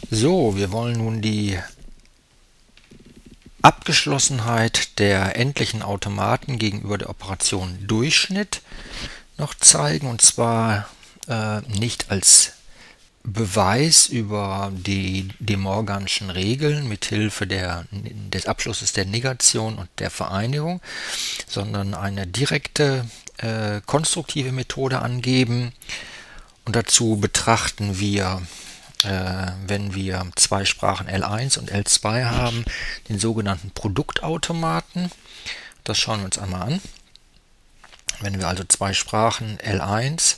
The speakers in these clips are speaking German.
So, wir wollen nun die Abgeschlossenheit der endlichen Automaten gegenüber der Operation Durchschnitt noch zeigen, und zwar nicht als Beweis über die De Morganschen Regeln mithilfe des Abschlusses der Negation und der Vereinigung, sondern eine direkte konstruktive Methode angeben. Und dazu betrachten wir, wenn wir zwei Sprachen L1 und L2 haben, den sogenannten Produktautomaten. Das schauen wir uns einmal an. Wenn wir also zwei Sprachen L1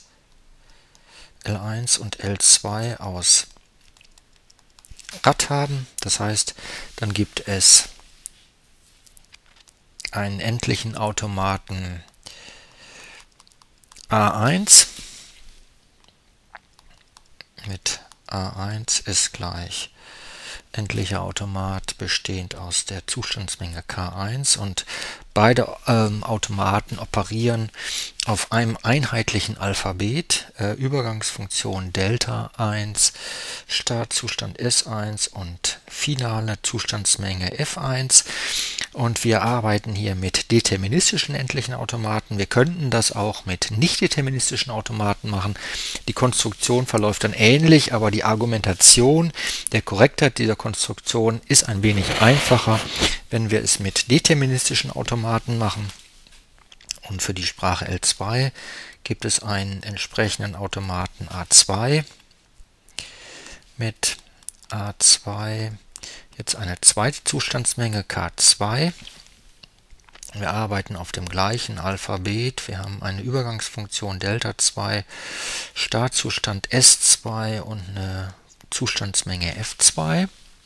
und L2 aus Rad haben, das heißt, dann gibt es einen endlichen Automaten A1 mit A1 ist gleich endlicher Automat bestehend aus der Zustandsmenge K1, und beide Automaten operieren auf einem einheitlichen Alphabet, Übergangsfunktion Delta 1, Startzustand S1 und finale Zustandsmenge F1. Und wir arbeiten hier mit deterministischen endlichen Automaten. Wir könnten das auch mit nicht deterministischen Automaten machen. Die Konstruktion verläuft dann ähnlich, aber die Argumentation der Korrektheit dieser Konstruktion ist ein wenig einfacher, wenn wir es mit deterministischen Automaten machen. Und für die Sprache L2 gibt es einen entsprechenden Automaten A2 mit A2 jetzt eine zweite Zustandsmenge K2. Wir arbeiten auf dem gleichen Alphabet. Wir haben eine Übergangsfunktion Delta 2, Startzustand S2 und eine Zustandsmenge F2.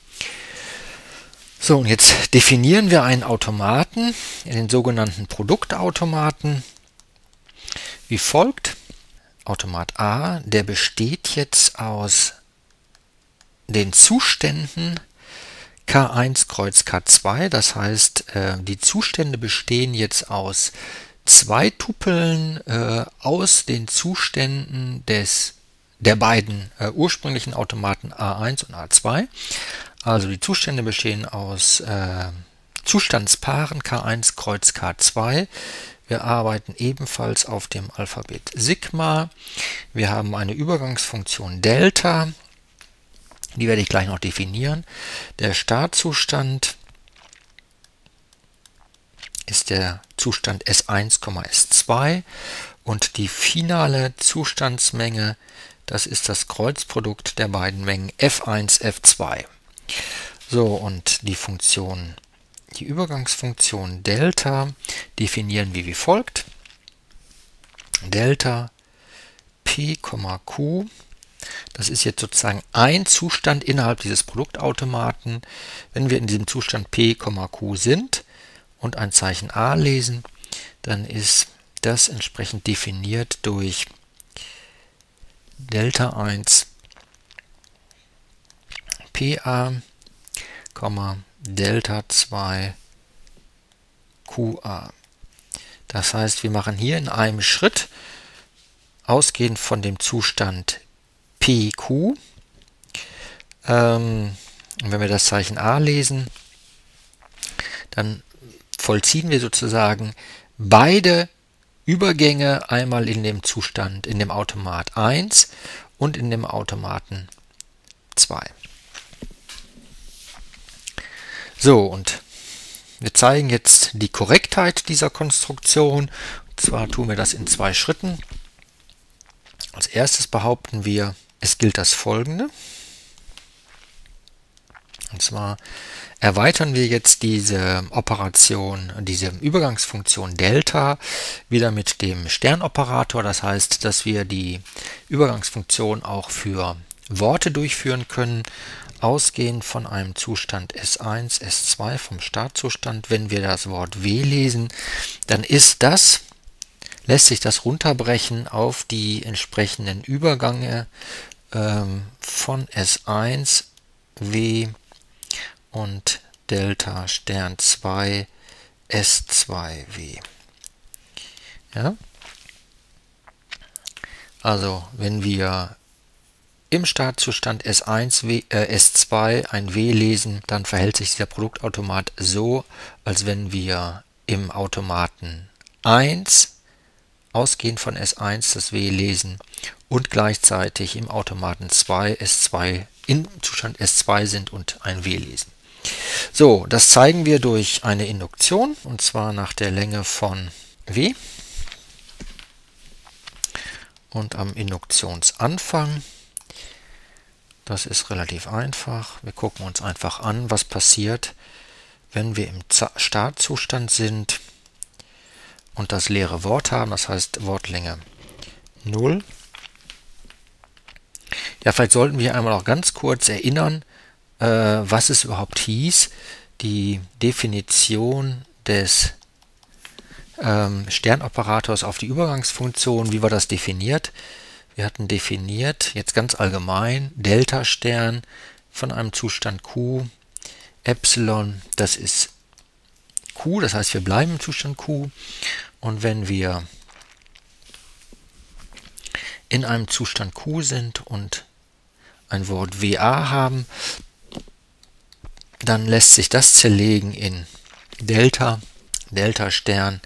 So, und jetzt definieren wir einen Automaten, den sogenannten Produktautomaten, wie folgt. Automat A, der besteht jetzt aus den Zuständen K1 Kreuz K2, das heißt, die Zustände bestehen jetzt aus zwei Tupeln aus den Zuständen der beiden ursprünglichen Automaten A1 und A2. Also die Zustände bestehen aus Zustandspaaren K1 Kreuz K2. Wir arbeiten ebenfalls auf dem Alphabet Sigma. Wir haben eine Übergangsfunktion Delta. Die werde ich gleich noch definieren. Der Startzustand ist der Zustand S1, S2 und die finale Zustandsmenge, das ist das Kreuzprodukt der beiden Mengen F1, F2. So, und die Übergangsfunktion Delta definieren wir wie folgt. Delta P, Q. Das ist jetzt sozusagen ein Zustand innerhalb dieses Produktautomaten. Wenn wir in diesem Zustand P, Q sind und ein Zeichen A lesen, dann ist das entsprechend definiert durch Delta 1 PA, Delta 2 QA. Das heißt, wir machen hier in einem Schritt, ausgehend von dem Zustand PQ, wenn wir das Zeichen A lesen, dann vollziehen wir sozusagen beide Übergänge einmal in dem Zustand, in dem Automat 1 und in dem Automaten 2. So, und wir zeigen jetzt die Korrektheit dieser Konstruktion. Und zwar tun wir das in zwei Schritten. Als erstes behaupten wir, es gilt das Folgende. Und zwar erweitern wir jetzt diese Operation, diese Übergangsfunktion Delta wieder mit dem Sternoperator. Das heißt, dass wir die Übergangsfunktion auch für Worte durchführen können, ausgehend von einem Zustand S1, S2 vom Startzustand. Wenn wir das Wort W lesen, dann lässt sich das runterbrechen auf die entsprechenden Übergänge von S1, W und Delta Stern 2, S2W. Ja? Also wenn wir im Startzustand S2 ein W lesen, dann verhält sich dieser Produktautomat so, als wenn wir im Automaten 1 ausgehend von S1 das W lesen und gleichzeitig im Automaten 2 S2 im Zustand S2 sind und ein W lesen. So, das zeigen wir durch eine Induktion, und zwar nach der Länge von W. Und am Induktionsanfang, das ist relativ einfach. Wir gucken uns einfach an, was passiert, wenn wir im Startzustand sind und das leere Wort haben, das heißt Wortlänge 0. Ja, vielleicht sollten wir einmal noch ganz kurz erinnern, was es überhaupt hieß, die Definition des Sternoperators auf die Übergangsfunktion, wie war das definiert? Wir hatten definiert, jetzt ganz allgemein, Delta-Stern von einem Zustand Q, Epsilon, das ist Q, das heißt, wir bleiben im Zustand Q, und wenn wir in einem Zustand Q sind und ein Wort WA haben, dann lässt sich das zerlegen in Delta, Delta-Stern,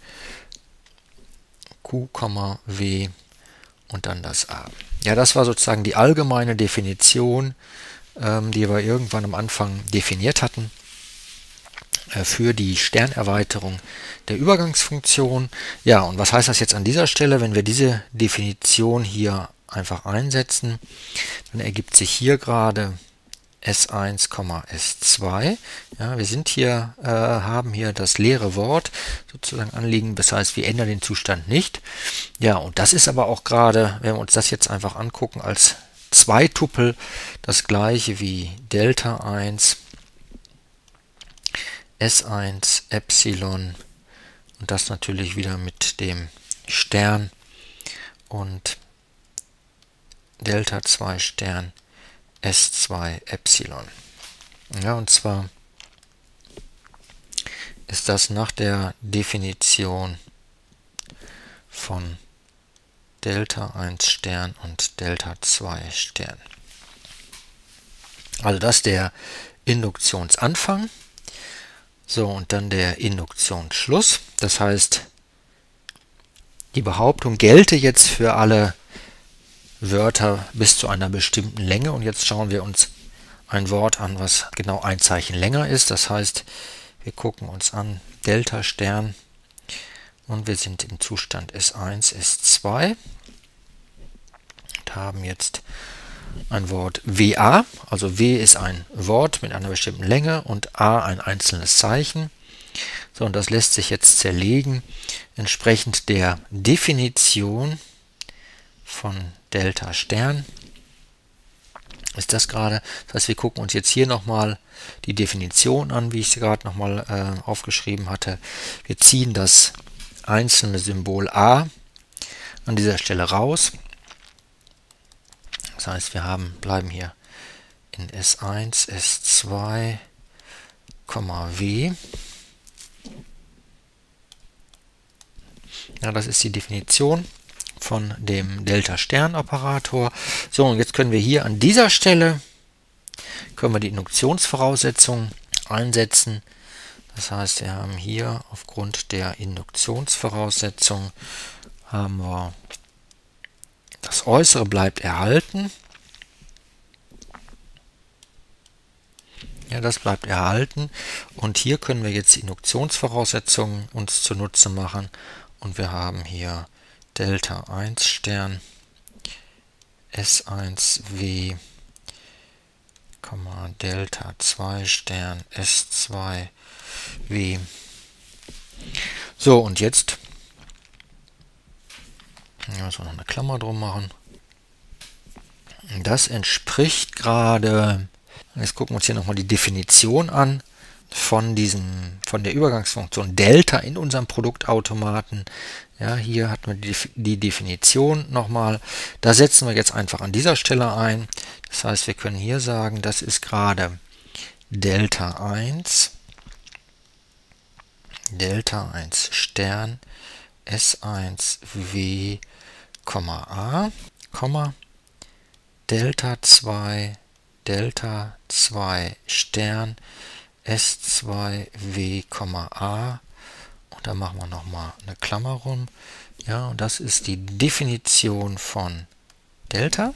Q, W und dann das A. Ja, das war sozusagen die allgemeine Definition, die wir irgendwann am Anfang definiert hatten für die Sternerweiterung der Übergangsfunktion. Ja, und was heißt das jetzt an dieser Stelle? Wenn wir diese Definition hier einfach einsetzen, dann ergibt sich hier gerade S1, S2. Ja, wir sind hier, haben hier das leere Wort sozusagen anliegen, das heißt, wir ändern den Zustand nicht. Ja, und das ist aber auch gerade, wenn wir uns das jetzt einfach angucken, als Zweitupel das gleiche wie Delta 1, S1, Epsilon und das natürlich wieder mit dem Stern und Delta 2 Stern, S2 Epsilon. Ja, und zwar ist das nach der Definition von Delta 1 Stern und Delta 2 Stern. Also das ist der Induktionsanfang. So, und dann der Induktionsschluss. Das heißt, die Behauptung gelte jetzt für alle Wörter bis zu einer bestimmten Länge. Und jetzt schauen wir uns ein Wort an, was genau ein Zeichen länger ist. Das heißt, wir gucken uns an Delta Stern und wir sind im Zustand S1, S2 und haben jetzt ein Wort WA. Also W ist ein Wort mit einer bestimmten Länge und A ein einzelnes Zeichen. So, und das lässt sich jetzt zerlegen entsprechend der Definition von Delta Stern. Ist das gerade? Das heißt, wir gucken uns jetzt hier nochmal die Definition an, wie ich sie gerade nochmal aufgeschrieben hatte. Wir ziehen das einzelne Symbol A an dieser Stelle raus. Das heißt, wir bleiben hier in S1, S2, W. Ja, das ist die Definition von dem Delta-Stern-Operator. So, und jetzt können wir hier an dieser Stelle die Induktionsvoraussetzung einsetzen. Das heißt, wir haben hier aufgrund der Induktionsvoraussetzung haben wir das Äußere bleibt erhalten. Ja, das bleibt erhalten. Und hier können wir jetzt die Induktionsvoraussetzungen uns zunutze machen. Und wir haben hier Delta 1 Stern, S1W, Delta 2 Stern, S2W. So, und jetzt müssen wir noch eine Klammer drum machen. Das entspricht gerade, jetzt gucken wir uns hier nochmal die Definition an von der Übergangsfunktion Delta in unserem Produktautomaten. Ja, hier hat man die Definition nochmal. Da setzen wir jetzt einfach an dieser Stelle ein. Das heißt, wir können hier sagen, das ist gerade Delta 1, Delta 1 Stern, S1W, A, Delta 2 Stern S2W, A, und da machen wir nochmal eine Klammer rum. Ja, und das ist die Definition von Delta.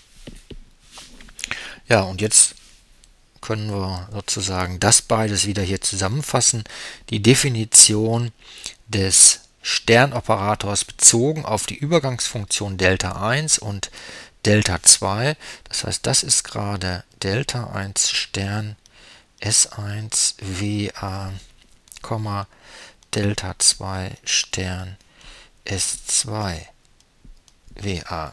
Ja, und jetzt können wir sozusagen das beides wieder hier zusammenfassen. Die Definition des Sternoperators bezogen auf die Übergangsfunktion Delta 1 und Delta 2. Das heißt, das ist gerade Delta 1 Stern S1 WA, Delta 2 Stern S2 WA.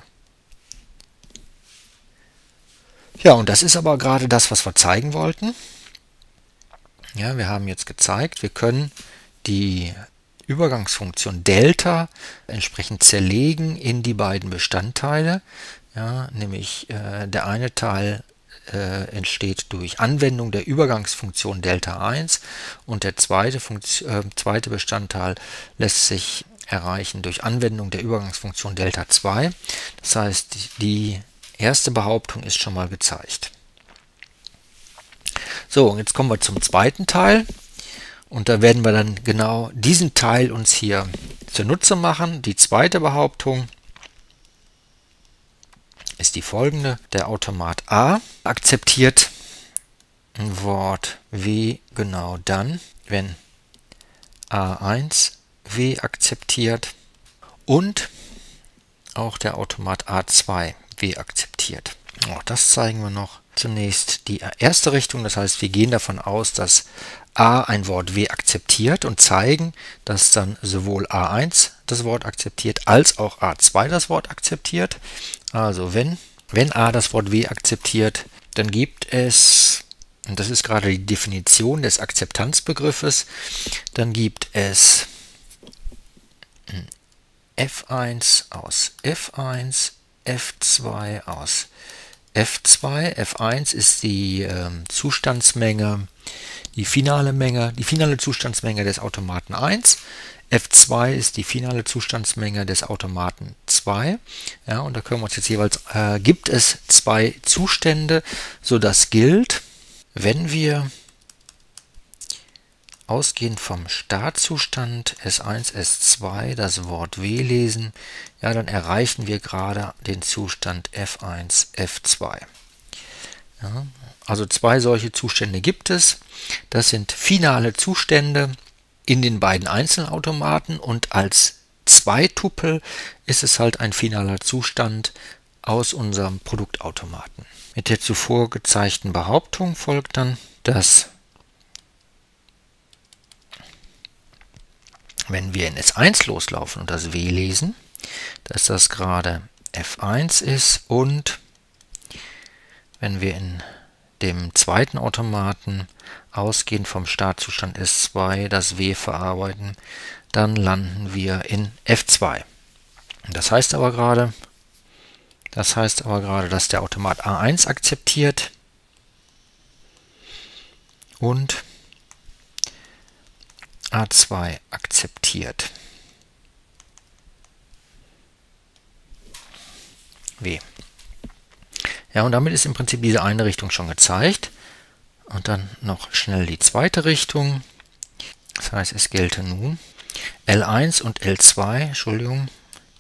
Ja, und das ist aber gerade das, was wir zeigen wollten. Ja, wir haben jetzt gezeigt, wir können die Übergangsfunktion Delta entsprechend zerlegen in die beiden Bestandteile. Ja, nämlich der eine Teil entsteht durch Anwendung der Übergangsfunktion Delta 1 und der zweite Bestandteil lässt sich erreichen durch Anwendung der Übergangsfunktion Delta 2. Das heißt, die erste Behauptung ist schon mal gezeigt. So, und jetzt kommen wir zum zweiten Teil und da werden wir dann genau diesen Teil uns hier zunutze machen. Die zweite Behauptung ist die folgende: Der Automat A akzeptiert ein Wort W genau dann, wenn A1 W akzeptiert und auch der Automat A2 W akzeptiert. Auch das zeigen wir noch. Zunächst die erste Richtung, das heißt, wir gehen davon aus, dass A ein Wort W akzeptiert und zeigen, dass dann sowohl A1 das Wort akzeptiert, als auch A2 das Wort akzeptiert. Also wenn A das Wort W akzeptiert, dann gibt es, und das ist gerade die Definition des Akzeptanzbegriffes, dann gibt es F1 aus F1, F2 aus F2. F1 ist die Zustandsmenge, die finale Zustandsmenge des Automaten 1. F2 ist die finale Zustandsmenge des Automaten 2. Ja, und da können wir uns jetzt jeweils, gibt es zwei Zustände, sodass gilt, wenn wir ausgehend vom Startzustand S1, S2 das Wort W lesen, ja, dann erreichen wir gerade den Zustand F1, F2. Ja, also zwei solche Zustände gibt es. Das sind finale Zustände in den beiden Einzelautomaten und als Zweitupel ist es halt ein finaler Zustand aus unserem Produktautomaten. Mit der zuvor gezeigten Behauptung folgt dann, dass wenn wir in S1 loslaufen und das W lesen, dass das gerade F1 ist, und wenn wir in dem zweiten Automaten ausgehend vom Startzustand S2 das W verarbeiten, dann landen wir in F2. Das heißt aber gerade, dass der Automat A1 akzeptiert und A2 akzeptiert W. Ja, und damit ist im Prinzip diese eine Richtung schon gezeigt. Und dann noch schnell die zweite Richtung. Das heißt, es gelte nun L1 und L2, Entschuldigung,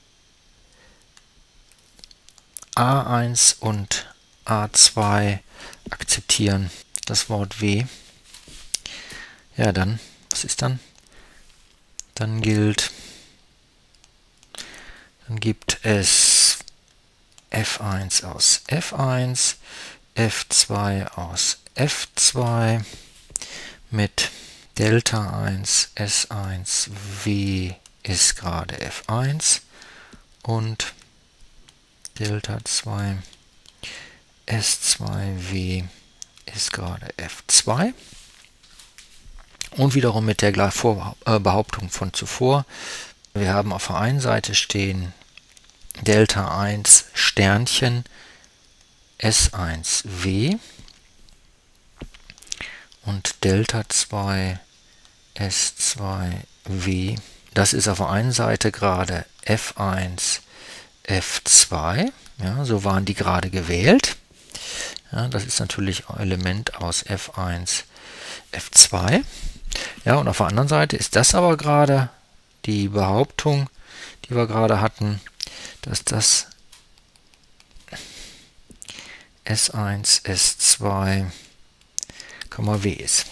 A1 und A2 akzeptieren das Wort W. Ja, dann, was ist dann? Dann gibt es F1 aus F1, F2 aus F2 mit Delta 1 S1 W ist gerade F1 und Delta 2 S2 W ist gerade F2. Und wiederum mit der Behauptung von zuvor. Wir haben auf der einen Seite stehen Delta 1 Sternchen S1 W und Delta 2 S2 W. Das ist auf der einen Seite gerade F1 F2 Ja, so waren die gerade gewählt. Ja, das ist natürlich ein Element aus F1, F2. Ja, und auf der anderen Seite ist das aber gerade die Behauptung, die wir gerade hatten, dass das S1, S2, W ist.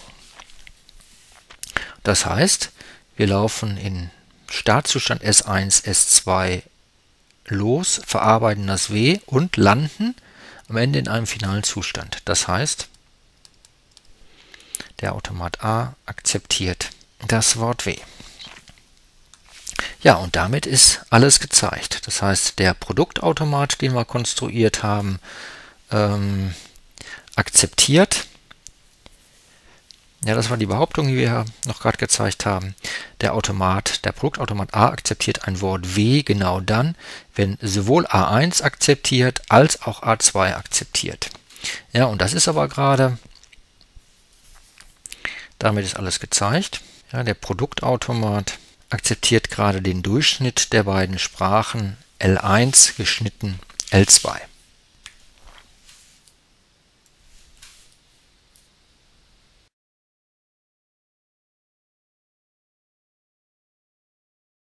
Das heißt, wir laufen in Startzustand S1, S2 los, verarbeiten das W und landen am Ende in einem finalen Zustand. Das heißt, der Automat A akzeptiert das Wort W. Ja, und damit ist alles gezeigt. Das heißt, der Produktautomat, den wir konstruiert haben, akzeptiert. Ja, das war die Behauptung, die wir noch gerade gezeigt haben. Der Produktautomat A akzeptiert ein Wort W genau dann, wenn sowohl A1 akzeptiert als auch A2 akzeptiert. Ja, und das ist aber gerade, damit ist alles gezeigt. Ja, der Produktautomat akzeptiert gerade den Durchschnitt der beiden Sprachen L1 geschnitten L2.